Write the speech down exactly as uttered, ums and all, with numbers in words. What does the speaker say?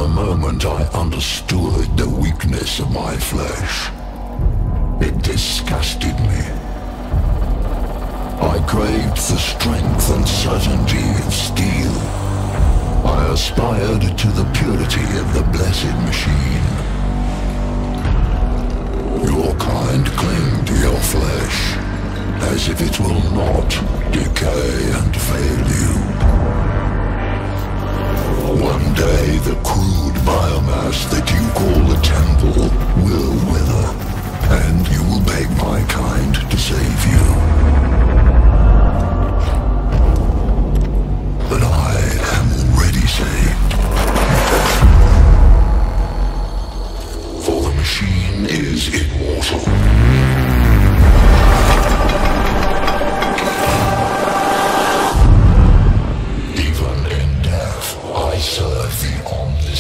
the moment I understood the weakness of my flesh, it disgusted me. I craved the strength and certainty of steel. I aspired to the purity of the blessed machine. Your kind cling to your flesh, as if it will not decay and fail you. One day the crude biomass that you call a temple will wither, and you will beg my kind to save you. But I am already saved. For the machine is immortal. I serve the Omnissiah.